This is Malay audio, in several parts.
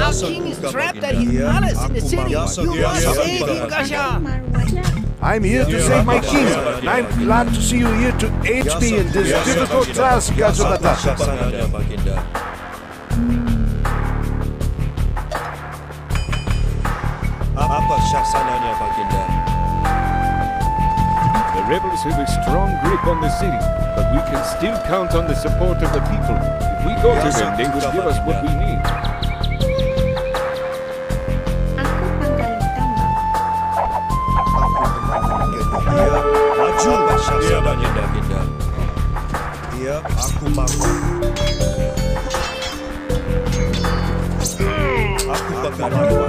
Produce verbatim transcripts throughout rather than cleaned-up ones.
Our king is trapped at his palace in the city. You must save him, Gajah. I'm here to save my king, and I'm glad to see you here to aid me in this difficult task, Gajah Mada. Apa syasananya, Baginda? The rebels have a strong grip on the city, but we can still count on the support of the people. If we go to them, they will give us what we need. Maju syasananya, Baginda. Dia aku mahu. Aku bakal mahu.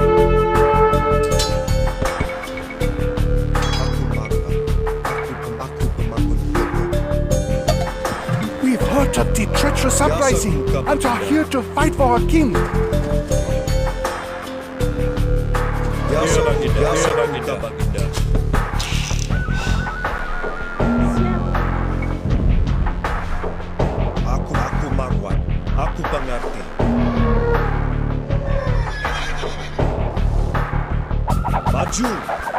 Heard of the treacherous uprising and are here to fight for our king. Ya, Baginda, ya, Baginda, Baginda. Aku, aku Marwan. Aku pengerti. Maju.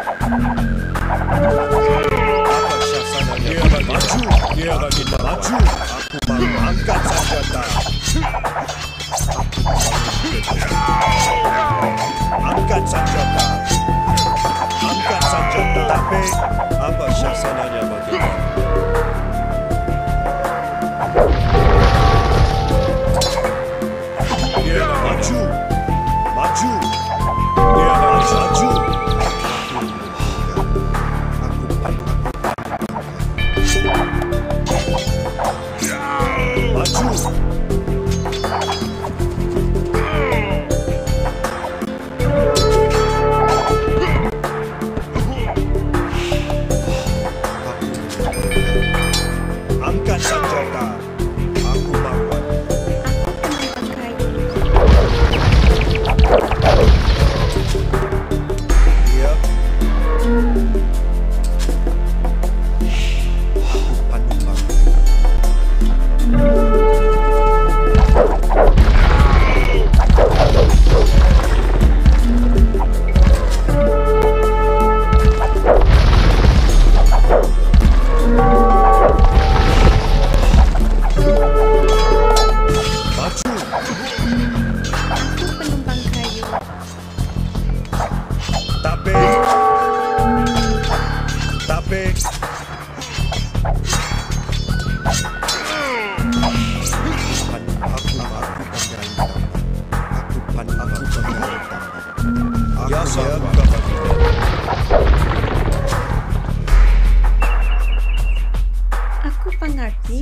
Apa syasananya? Maju. Ya, Baginda, maju. Aku mahu angkat senjata. Angkat senjata. Angkat senjata. Tapi apa syasananya, Baginda? Dia maju. Maju. Dia maju. Angkat senjata. Aku Marwan. Dia. Aku pandu bangkai. Aku pengerti.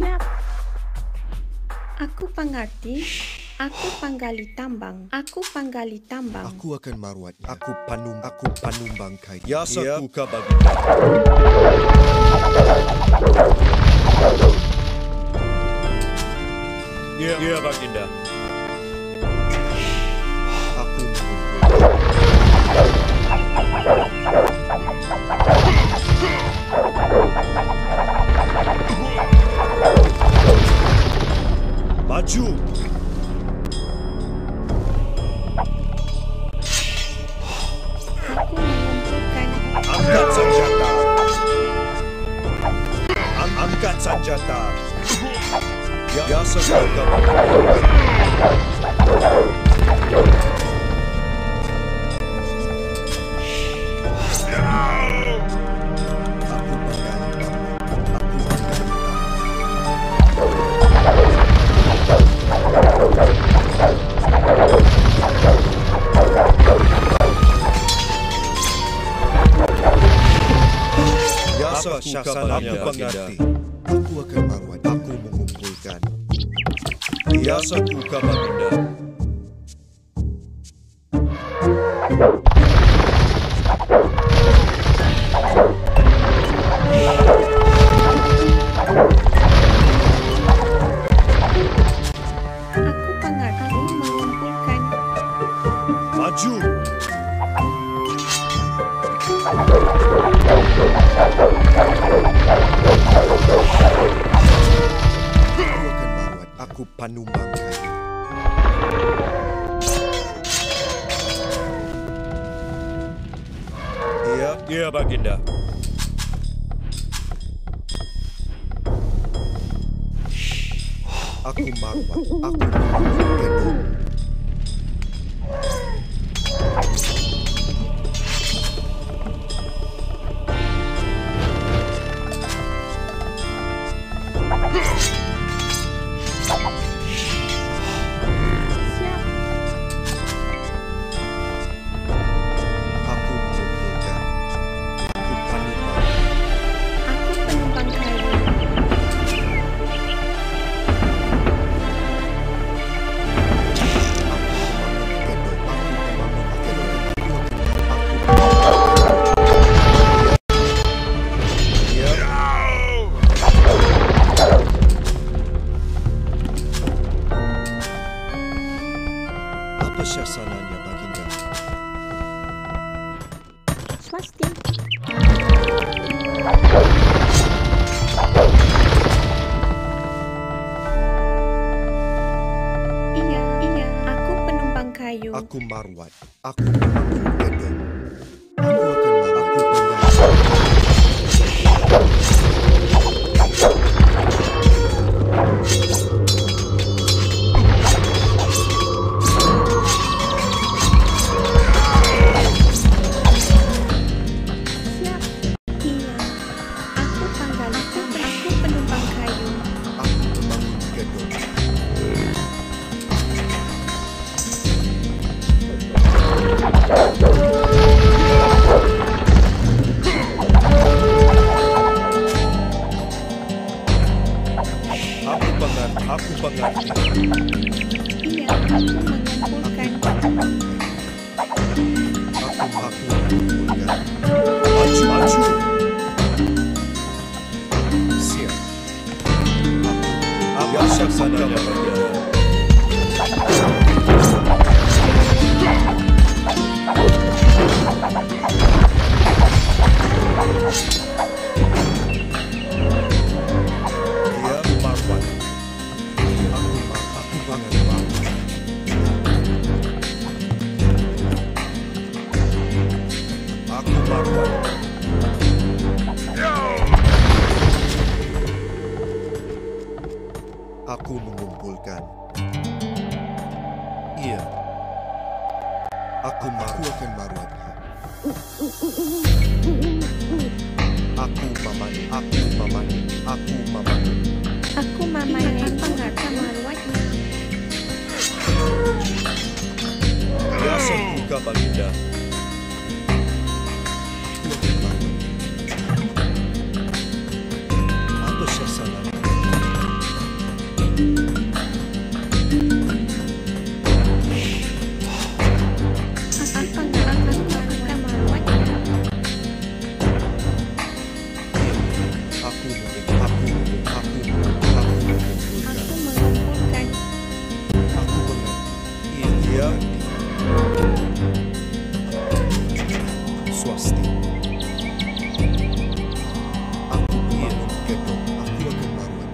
Aku pengerti. Aku panggali tambang. Aku panggali tambang. Aku akan Marwat. Aku panum. Aku panum bangkai. Ya, saku ka Baginda. Ya, ya Baginda. Aku maju. Aku mengumpulkan. Angkat senjata. Ang angkat senjata. Ya, ya saudara. Apa syasananya, Baginda? Aku akan Marwan. Aku mengumpulkan. Ya, saku ka Baginda. Aku pengerti mengumpulkan. Maju. Aku akan Marwan. Aku panum bangkai. Ya, Baginda. Aku marwat. Aku Encoded. Syasananya, Baginda. Swasti. Iya, iya, aku penumpang kayu. Aku marwat. Aku Encoded. Aku akan marwat. Aku pengganti. Aku pengerti. Iya, aku mengumpulkan. Aku aku mengumpulkan. Maju, maju. Siap. Aku yang syasananya, Baginda. Aku mengumpulkan. Iya. Aku aku akan marwat. Aku mamani, aku mamani, aku mamani. Aku mamani pengarta marwatnya. Biasa buka, Baginda. Aku akan marwat. Apa syasananya? Swasti. Aku ingin Encoded. Aku akan marwat.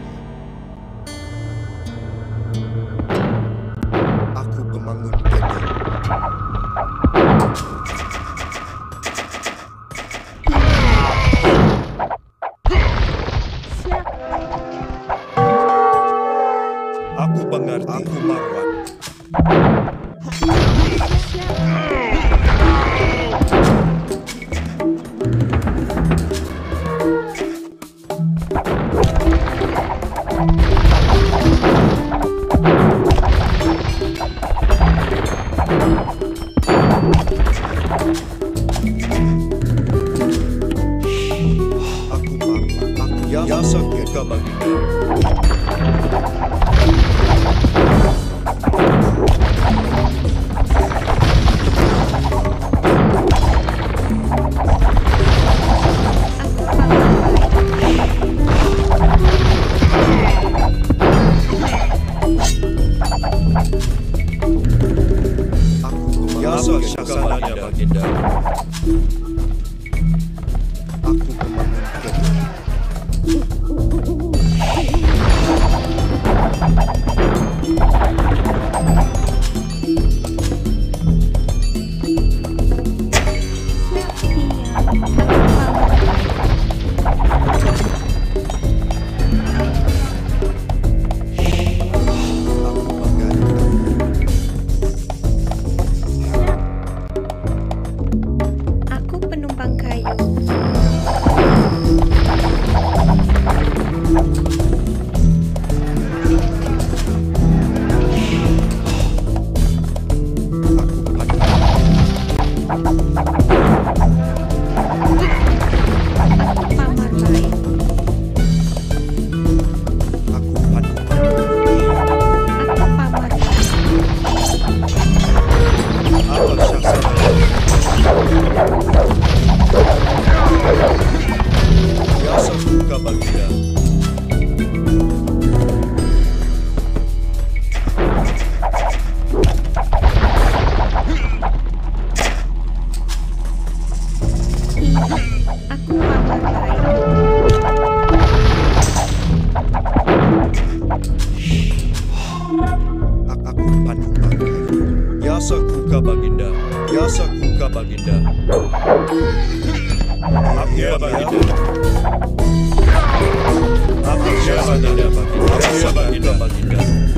Aku pembangun Encoded. Aku mengerti. Aku marwat. Aku marwat. Aku yang sangka, Baginda. Biasa syasananya, Baginda. Aku pembangun Encoded. Ya Baginda. Apa syasananya Baginda? Ya Baginda, Baginda.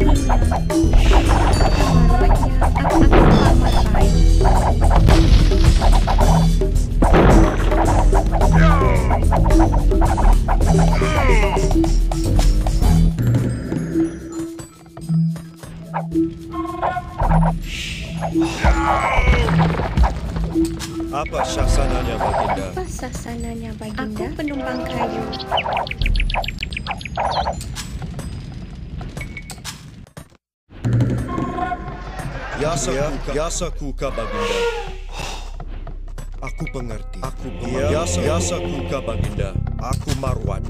Apa syasananya Baginda? Apa sasananya Baginda? Aku penumpang kayu. Yasakuka, Yasakuka Baginda. Aku pengerti. Aku pengerti. Yasa, Yasakuka Baginda. Aku Marwan.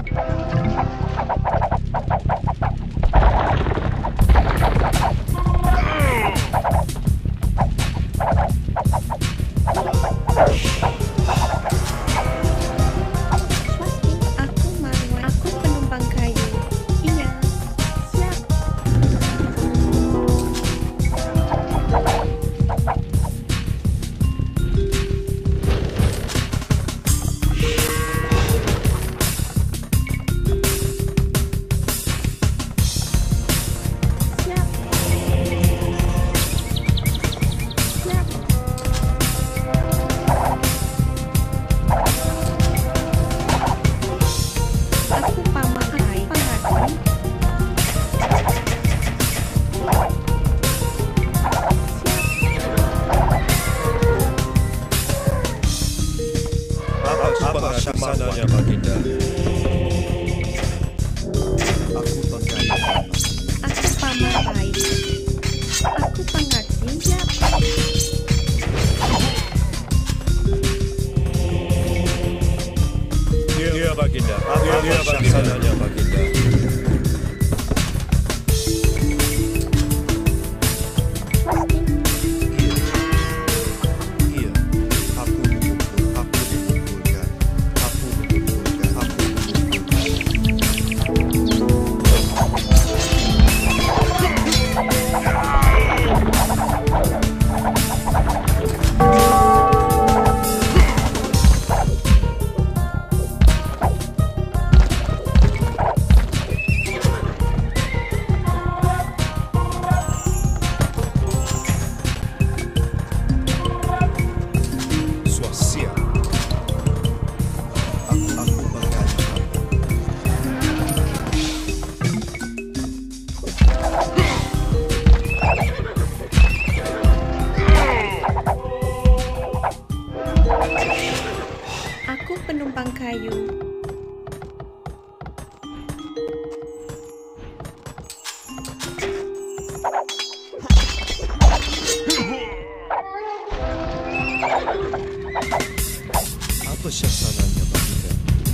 Aku Marwan. Aku penumpang kayu. Iya. Siap. Siap. Siap. Aku pamakai pengerti. Apa, apa syasananya Baginda? Aku pengerti. Aku pamakai. Aku pengerti. Siap. Ya Baginda. Apa syasananya Baginda? Iya. Aku mengumpul, aku mengumpulkan. Aku mengumpulkan, aku mengumpulkan. Swasia. Aku, aku mengaji. Aku penumpang kayu. Apa syasananya Baginda?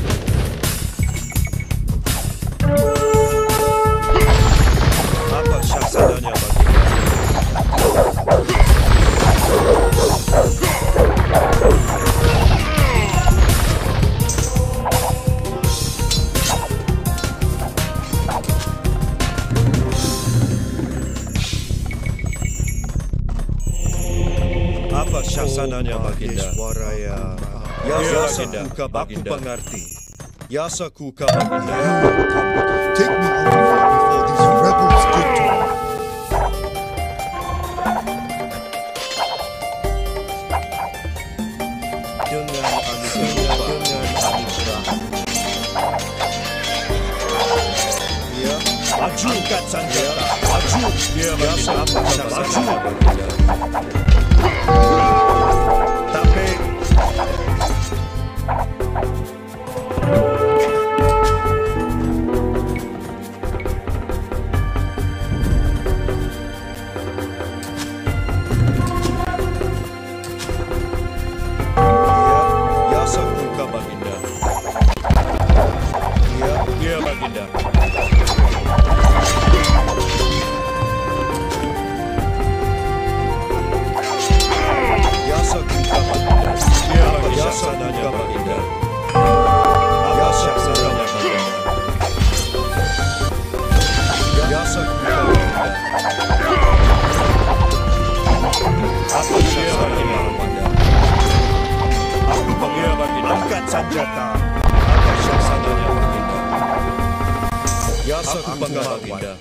Apa syasananya Baginda? Apa syasananya Baginda? Yeswaraya. Yasakuka Baginda. Aku pengerti. Yasakuka Baginda. Take me out of here before these rebels get to me. Dengan anugerah, dengan anugerah. Ya, maju angkat senjata. Maju. Dia biasa apa syasananya Baginda? Tapi ya, Yasakuka Baginda. Ya, ya Baginda. Yasakuka Baginda. Ya, Yasakuka Baginda. Apa syasananya Baginda? Yasakuka Baginda. Apa syasananya Baginda? Apa Biasa ku Baginda.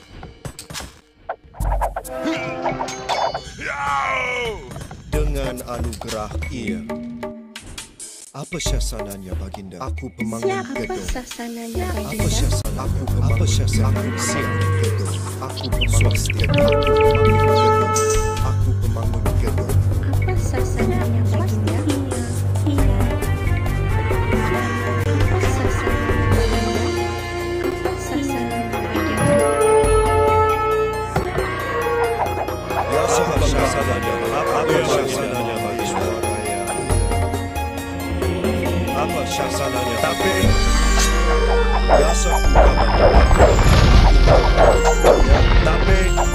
Dengan anugerah ia. Apa syasananya Baginda? Aku pemanggul Siapa gedung. sasananya Apa Baginda? syasan aku pemanggul Apa syasan aku siap gedung. Aku pemanggul gedung. Aku pemanggul gedung. Aku pemanggul gedung. Apa sasananya Baginda? Iya. Apa sasananya Baginda? Apa sasananya Baginda? Ya apa syasananya? Apa syasananya Baginda? Apa syasananya? Tapi biasa ku tapi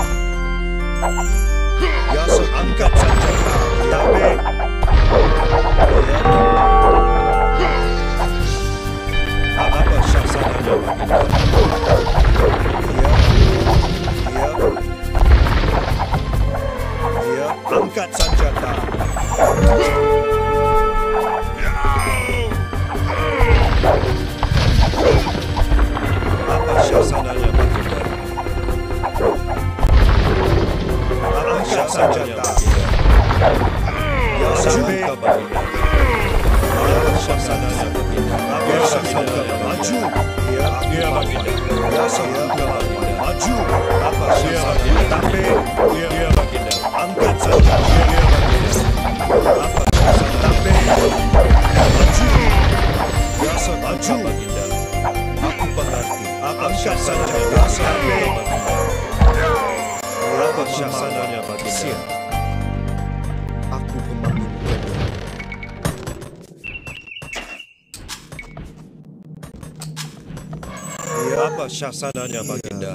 biasa angkat saja. Tapi apa syasananya Baginda? Ya, ya, ya, angkat senjata. Apa syasananya Baginda? Apa syasananya Baginda? Ya sampai Baginda. Apa syasananya Baginda? Apa syasananya maju? Ya, ya Baginda. Ya sampai Baginda. Maju. Apa syasananya? Tapi ya, ya Baginda. Angkat saja. Ya, ya Baginda. Apa syasananya? Tapi maju. Ya sampai maju Baginda. Aku mengerti. Apa syasananya Baginda? Apa syasananya Baginda? Aku pemanggul gedung. Ya, apa syasananya Baginda?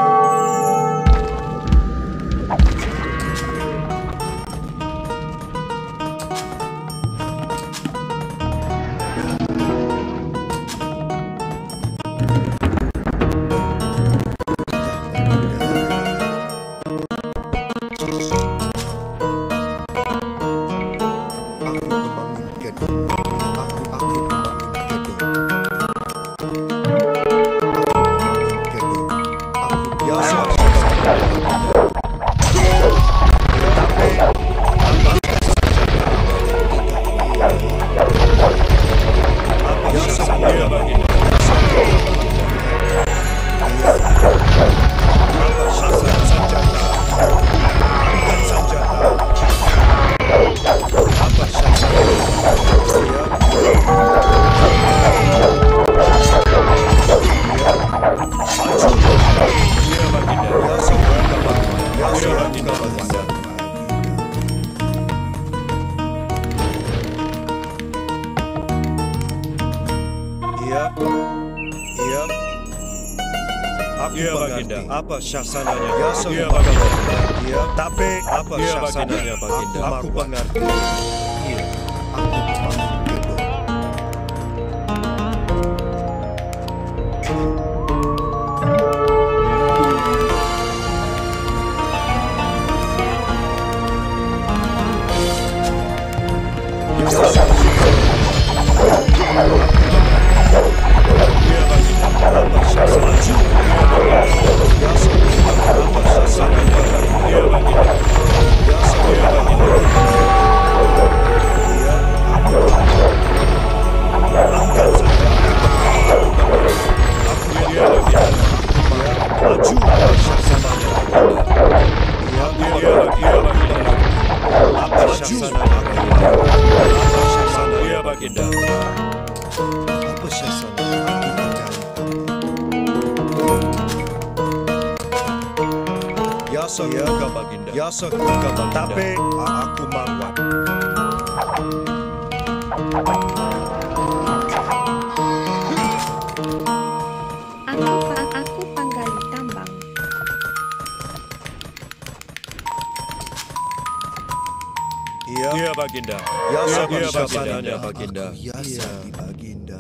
Apa syasananya? Ya, ya Baginda. Ya, tapi apa ya, syasananya Baginda? Aku mengerti. Iya, aku pemanggul gedung. Ya Baginda. Apa syasananya? Biasa ku Baginda, tapi aku mawar. Aku aku panggali tambang. Iya, iya Baginda. Biasa iya Baginda, Baginda. Biasa di Baginda.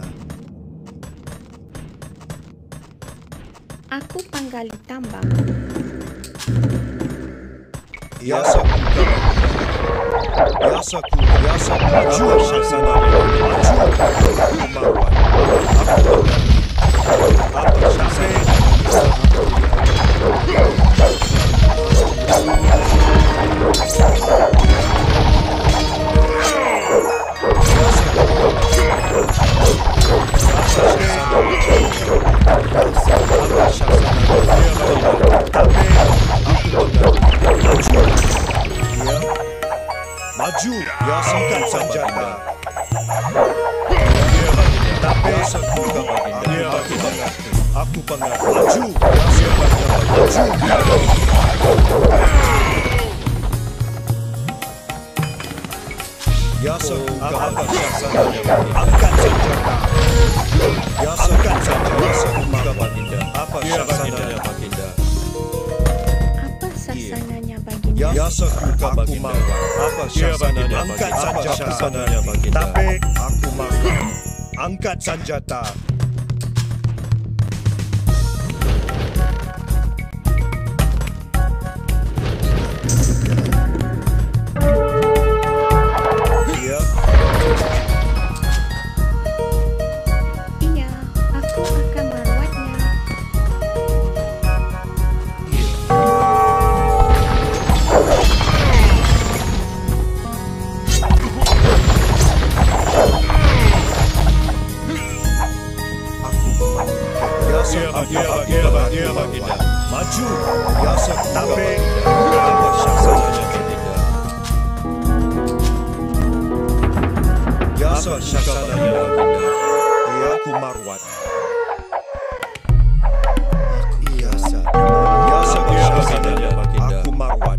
Aku panggali tambang. Biasa ku Biasa ku Biasa ku maju syaksana maju aku mawar aku apa syaksana Aku pengaruh. Maju. Maju. Ya sekuka baginda. Angkat senjata. Ya sekuka baginda. Apa syasananya baginda? Apa sasananya baginda? Ya sekuka baginda. Apa syasananya? Angkat senjata baginda. Tapi aku mahu. Angkat senjata. Iya, aku akan merawatnya. Ya baginda. Maju. Ya tapi apa syasananya baginda? Ya syasananya baginda. Ya aku marwat. Ya sa. Ya syasananya baginda. Aku marwat.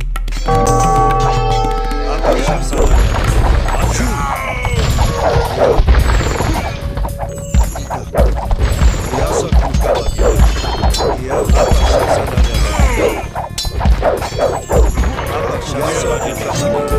Apa syasananya? Maju. Ya sekuka baginda. Ya apa syasananya baginda? Apa syasananya baginda?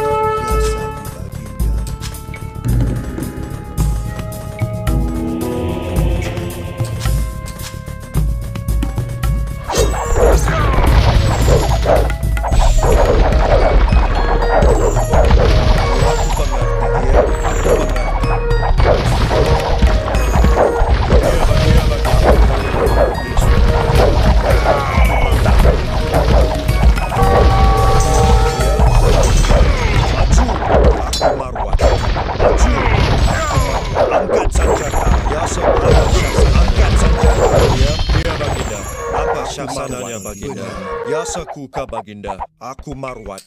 Syasananya baginda. Ya sekuka baginda. Aku marwat.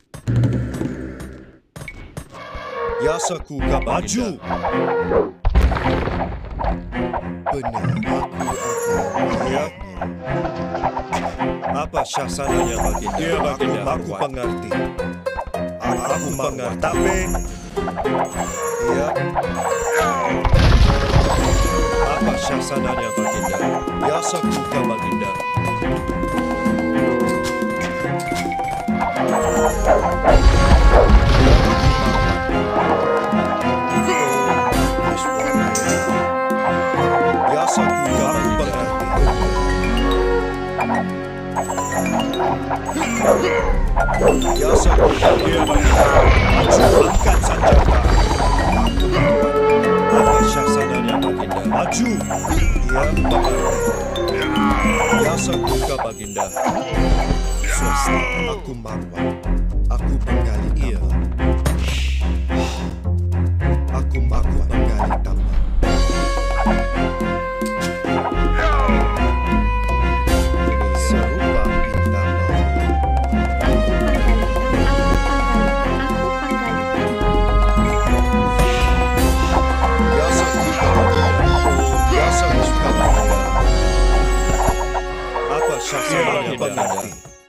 Ya sekuka baginda. Benar. Ya. Apa syasananya baginda? Ya baginda. Aku pengerti. Aku mengerti. Tapi. Ya. Apa syasananya baginda? Ya sekuka baginda. Ya sekuka baginda. Ya sekuka baginda. Angkat senjata. Apa syasananya baginda? Maju. Ya baginda. Ya sekuka baginda. Swasta. Aku marwat. Aku penggali tambang. Aku aku penggali tambang. Serupa bintang malam. Ya sekuka baginda. Ya sekuka baginda. Apa syasananya baginda?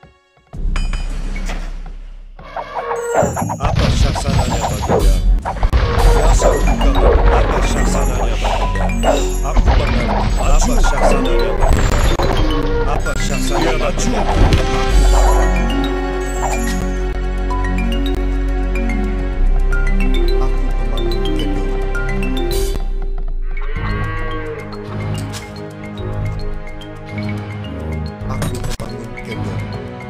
Apa syasananya baginda? Ya sekuka baginda. Apa syasananya baginda? Aku mengerti. Apa syasananya baginda? Apa syasananya baginda? Aku pembangun gedung. Aku pembangun gedung.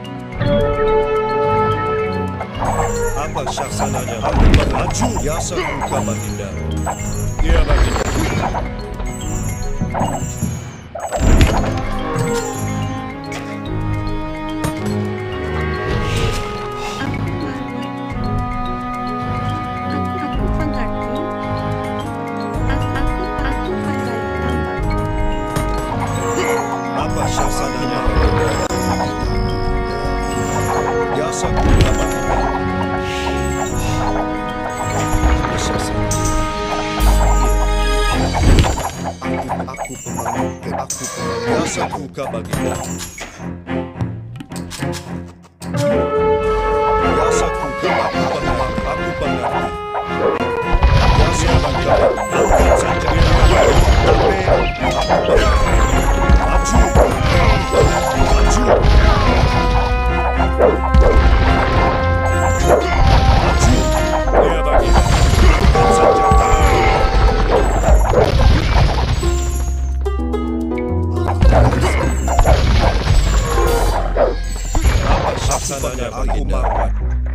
Apa syasananya? Aku maju. Ya sekuka baginda. Ya baginda. Apa syasananya? Ya sekuka baginda. Aku pembangun gedung. Aku pembangun Biasa buka baginda. Biasa buka baginda. Aku pengerti. Biasa buka baginda. Angkat saja. Tapi maju. Maju. Maju. Ya baginda. Angkat saja. Saksananya aku makan.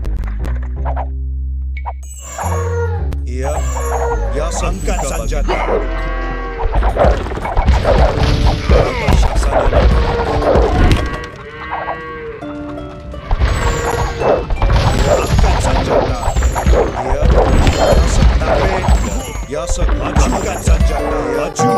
Iya, ya angkat senjata. Apa saksananya? Angkat senjata. Iya, tapi ya maju angkat senjata. Maju.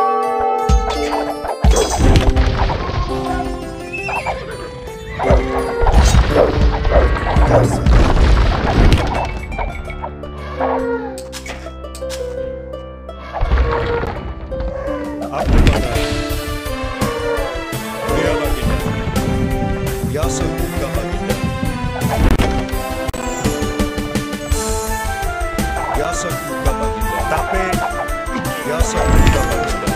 Aku mengerti. Dia baginda. Biasa buka baginda. Biasa buka baginda. Tapi biasa buka baginda.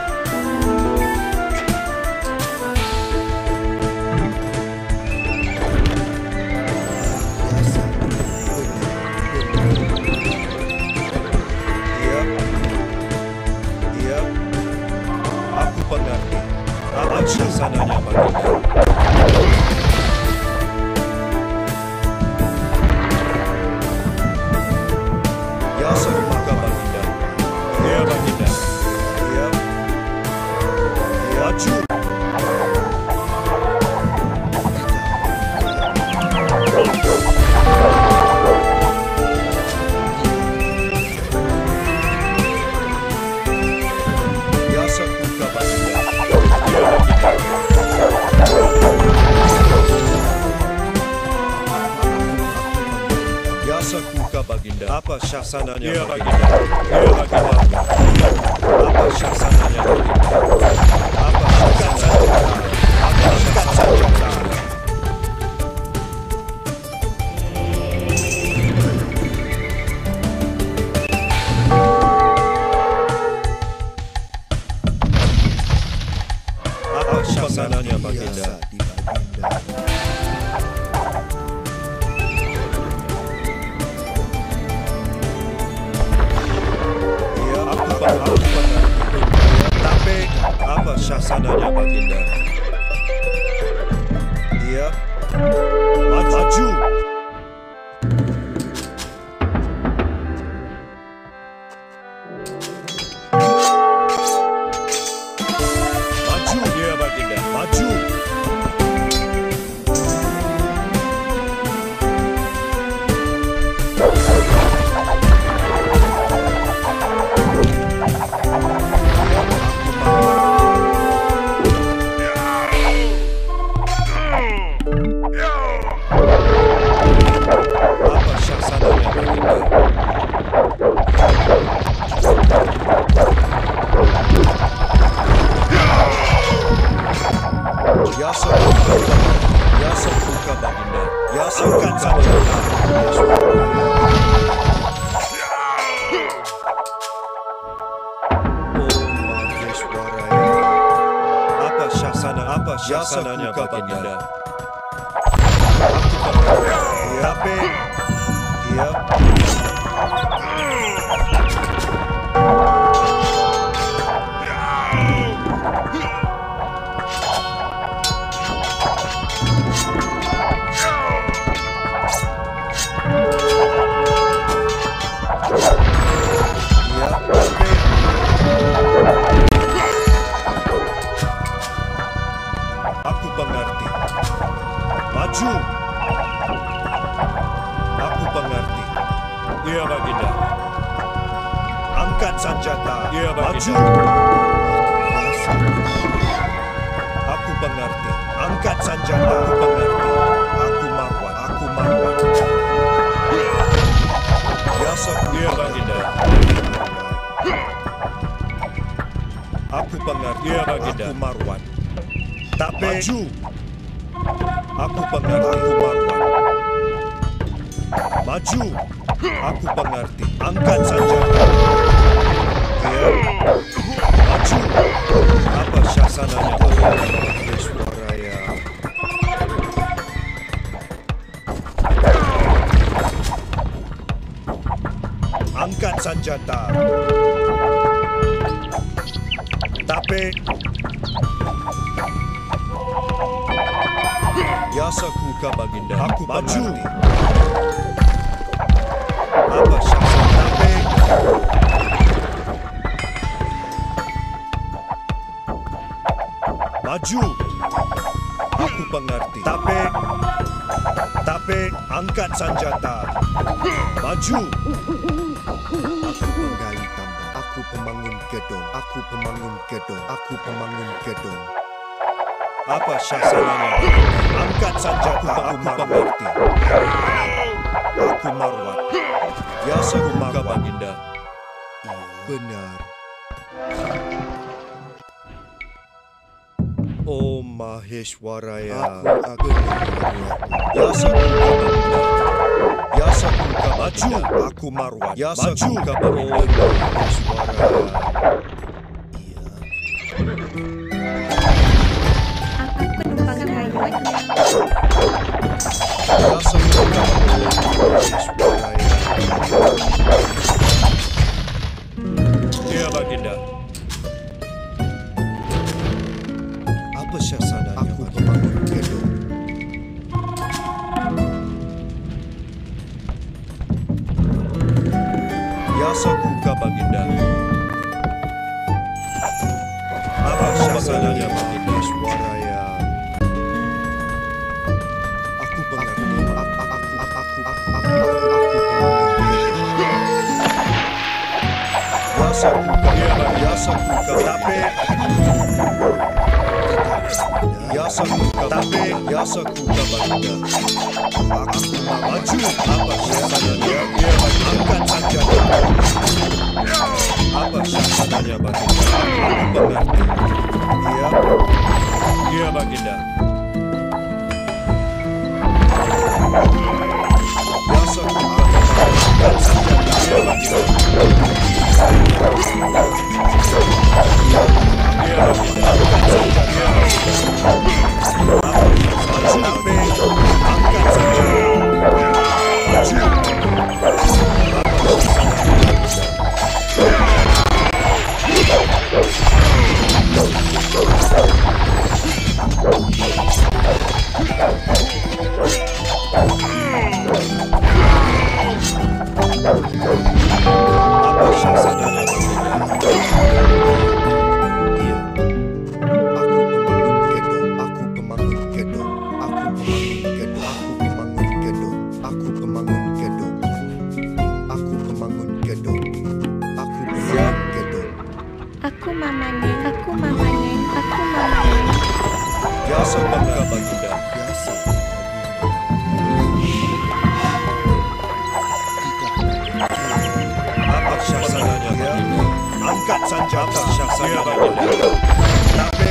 Pengerti. Apa sananya baginda? Ya serupa baginda. Ya baginda. Ya. Maju. Buka baginda. Apa syasananya ya, baginda? Ya baginda. Apa syasananya baginda? Apa syasananya? Apa syasananya? Apa syasananya baginda? Tapi apa syasananya baginda? Iya. Maju. Maju dia baginda. Maju. Syasananya baginda. Tapi iya. Aku pengerti. Maju. Aku pengerti. Iya baginda. Angkat senjata. Iya baginda. Aku pengerti. Angkat senjata. Aku pengerti. Aku mawan. Aku mawan. Biasa. Iya baginda. Aku pengerti. Ya, Baginda. Aku Marwan. Tapi maju. Aku pengerti. Aku Marwan. Maju. Aku pengerti. Angkat senjata. Ya. Maju. Apa syasananya? Suaranya. Angkat senjata. Tapi Yasaku ka Baginda. Aku maju. Apa syasan tapi maju. Aku pengerti. Tapi tapi angkat senjata. Maju. Aku penggali tambang. Aku pemangun gedung. Aku pemangun gedung. Aku pemangun gedung. Apa syasananya? Angkat senjata. Aku mengerti. Aku Marwan. Yasaku ka Baginda. Benar. Oh Maheshwaraya. Aku Yasaku ka Baginda. Yasaku ka maju. Aku Marwan. Yasaku ka Baginda. Maheshwaraya. Ya Baginda. Apa syasananya? Aku pemangun gedung. Yasaku ka Baginda. Apa syasananya Baginda? Suaranya. Aku pengerti. Aku aku aku aku aku aku Yasaku ka Yasaku ka tapi Yasaku ka tapi Yasaku ka Baginda. Aku maju. Apa syasananya? Dia angkat senjata. Apa syasananya Baginda? Aku mengerti. Iya. Iya Baginda. Yasaku ka angkat senjata. Iya Baginda. Iya Baginda. Angkat senjata. Maju. Apa syasananya Baginda? Iya. Aku pemangun gedung. Aku pemangun gedung. Aku pemangun gedung. Aku pemangun gedung. Aku pemangun gedung. Aku pemangun gedung. Aku mamanya. Aku mamanya. Aku mamanya. Biasa bangga Baginda. Biasa. Apa syasananya Baginda? Angkat senjata. Syasananya Baginda. Tapi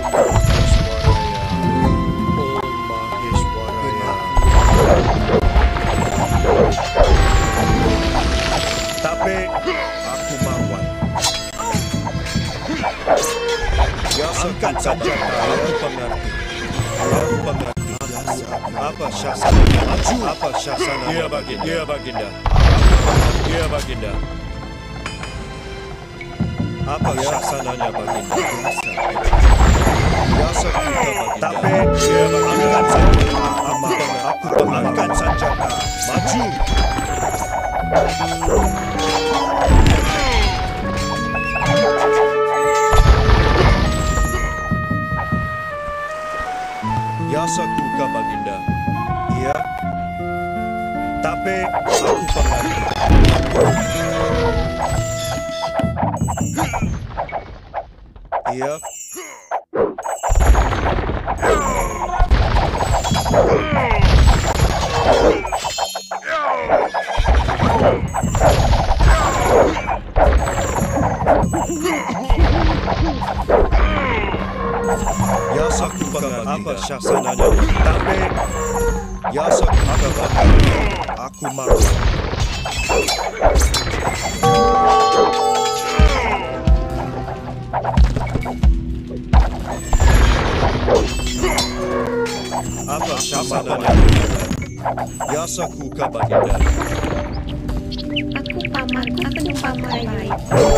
tapi aku Marwan. Angkat senjata. Aku pengerti. Aku pengerti. Apa syasananya? Maju. Apa syasananya? Iya Baginda. Iya Baginda. Iya Baginda. Apa syasananya Baginda? Biasa kita Baginda. Tapi dia angkat senjata. Aku pengangkat senjata. Maju. Yasaku ka Baginda. Iya. Tapi aku pengerti. Iya. Ya aku pengerti. Apa syaksananya? Tapi ya aku pengerti. Aku malu. Apa syaksananya? Ya aku kabaginda. Aku paman, aku paman baik.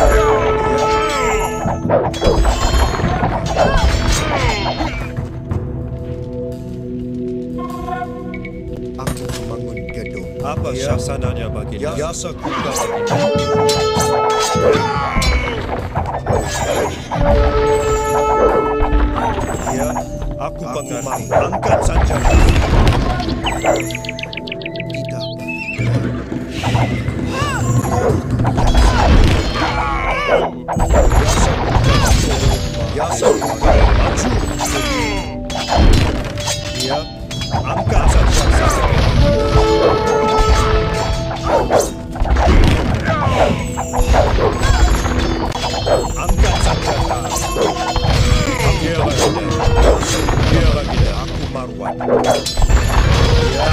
Aku membangun gedung. Apa syaksananya baginda? Ya aku kabaginda. Ya, aku mengerti. Angkat sanjana. Tidak. Ya aku maju. Ya, angkat sanjana. Angkat sanjana. Ya baginda. Ya baginda. Aku marwan. Ya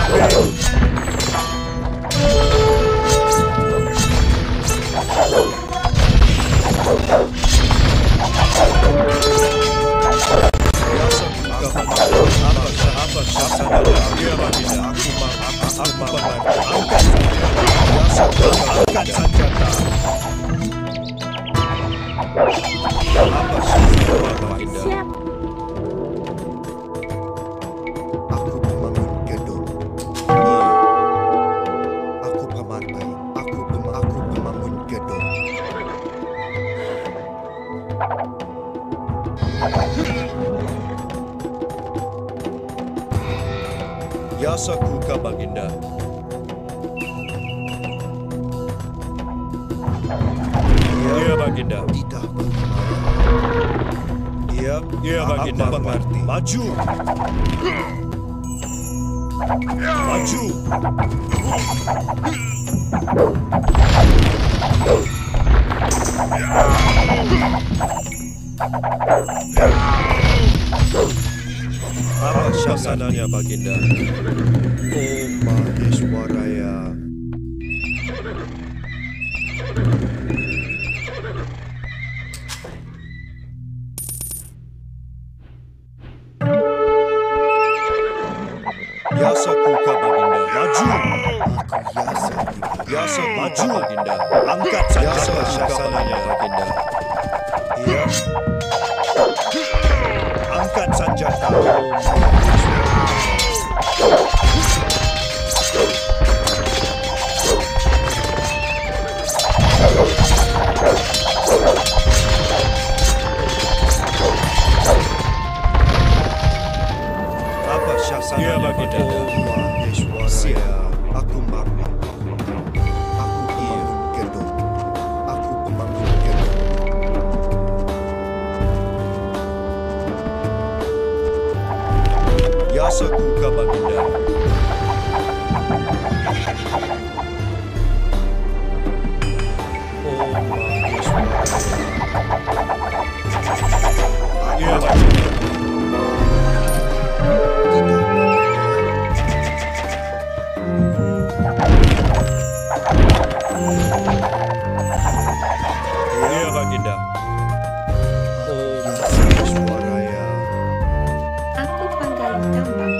apa syaksananya? Ya baginda. Aku marwan. Aku marwan. Angkat sanjana. Angkat sanjana. Apa syaksananya baginda? Aku membangun gedung. Iya. Aku pemartai. Aku pem aku membangun gedung. Ya aku kabaginda. Ya baginda. Tidak. Ya, ya baginda. Aku mengerti. Maju. Maju. Apa syaksananya baginda? Oh Maheswaraya. Yasa kuka baginda. Maju. Aku yasa. Yasa maju baginda. Angkat saja syaksananya baginda. Ya. Angkat sanjata. Apa syaksananya baginda? Sia, aku malu. Aku pembangun gedung. Aku pembangun gedung. Yasa kuka baginda. Oh Maheswaraya. Ya baginda. Ya baginda. Oh Maheswaraya. Aku panggali tambang.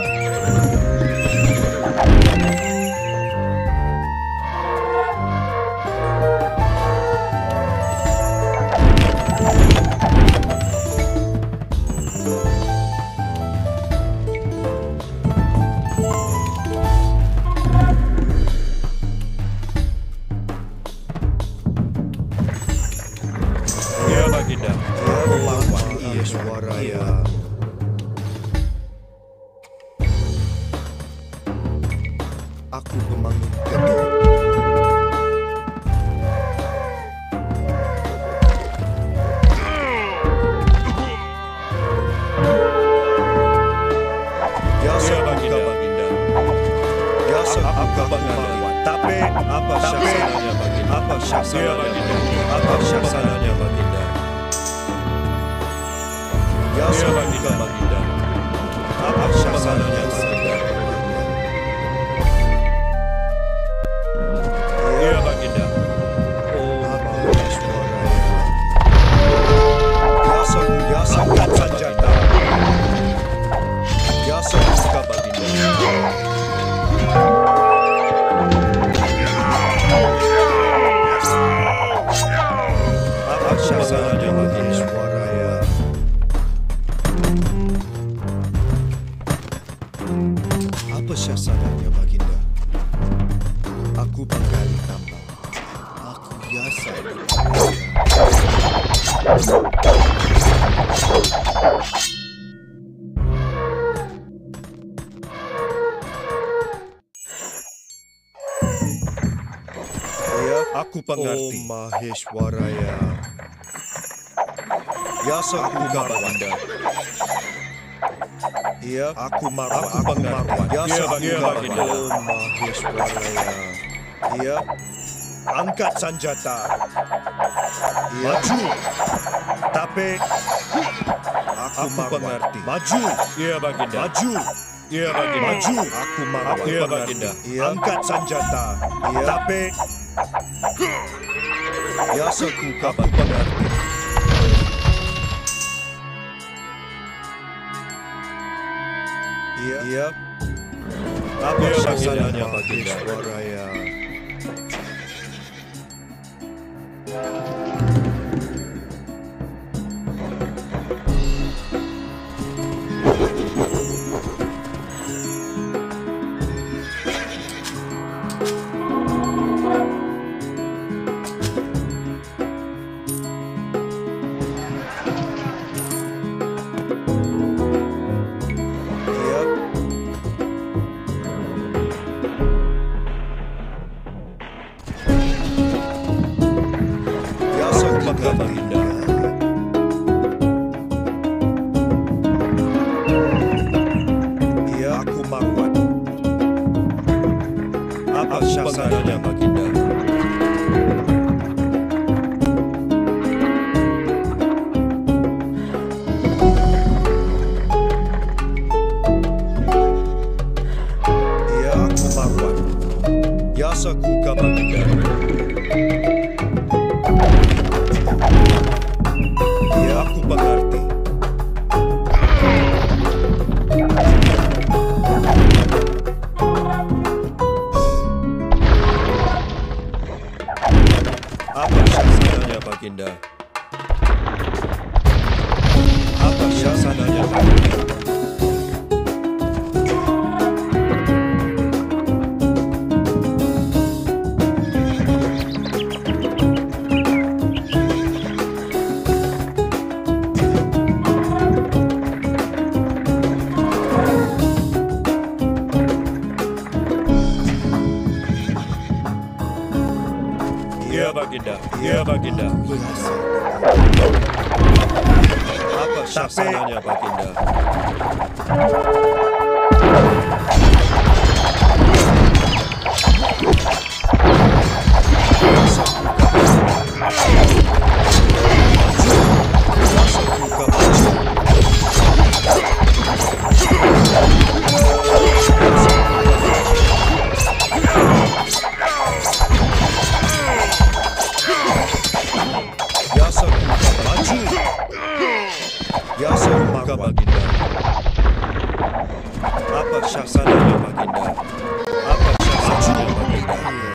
Ya baginda. Oh Maheswaraya. Aku pembangun gedung. Ya baginda. Baginda. Ya aku baginda. Tapi apa syaksananya baginda? Apa syaksananya baginda? Apa syaksananya baginda? Ya Baginda, Baginda. Apa syasananya Baginda? Ya Baginda. Oh, Yasa, Yasa, Sanjata. Yasa, Yasa, Baginda. Apa syasananya Baginda? Apa syasananya Baginda? Aku penggali tambang. Aku biasa. Ya, aku pengerti. Oh Maheshwaraya. Ya aku Baginda. Ya, aku marah. Aku pengerti. Ya, ya Baginda. Oh Maheshwaraya. Ya, angkat senjata. Ya. Maju. Tapi aku, aku pengerti. Maju. Ya Baginda. Maju. Ya Baginda. Maju. Aku marah. Aku ya Baginda. Ya. Angkat senjata. Ya. Tapi ya aku, aku pengerti. Iya. Iya. Apa syasananya Baginda? Waraya. Baginda. Iya, aku marwat. Apa syasananya Baginda? Iya, aku marwat. Yasaku ka Baginda. Ya, aku mengerti. Apa syasananya Baginda? Apa syasananya Baginda? Ya Baginda, ya Baginda. Apa syasananya Baginda? Ya Baginda. Apa syasananya Baginda? Apa syasananya Baginda?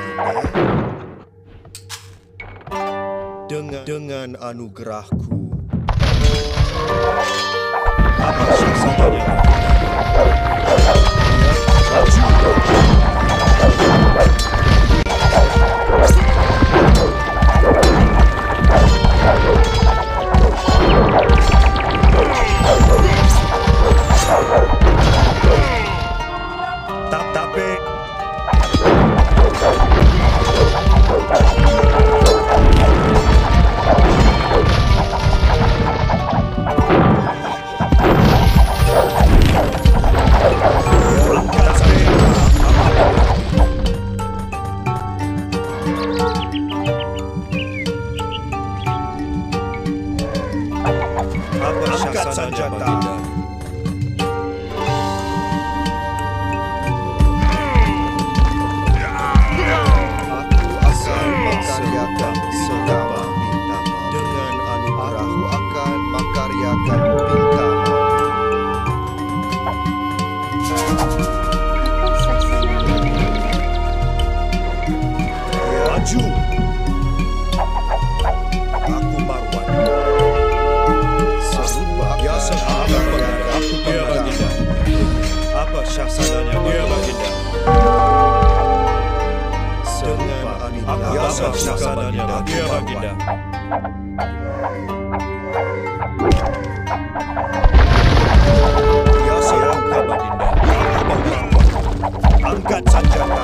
Dengan dengan anugerahku. Apa syasananya Baginda? Biasa Shasana-nya Baginda. Baginda. Biasa Buka Baginda. Angkat senjata.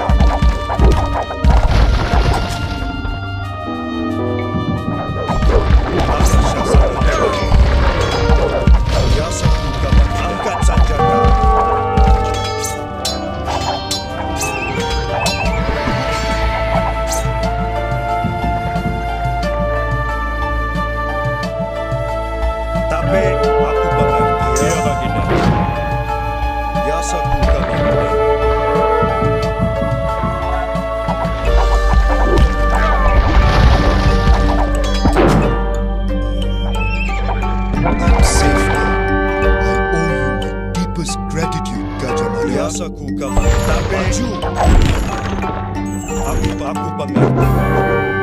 Biasa Shasana-nya Baginda. Biasa Buka Baginda. Angkat senjata. Tapi aku pengerti ya Baginda. Biasa Buka Baginda. I'm safe now. I owe you my deepest gratitude, Gajah Mada. Biasa Buka Baginda. Tapi aku aku pengerti.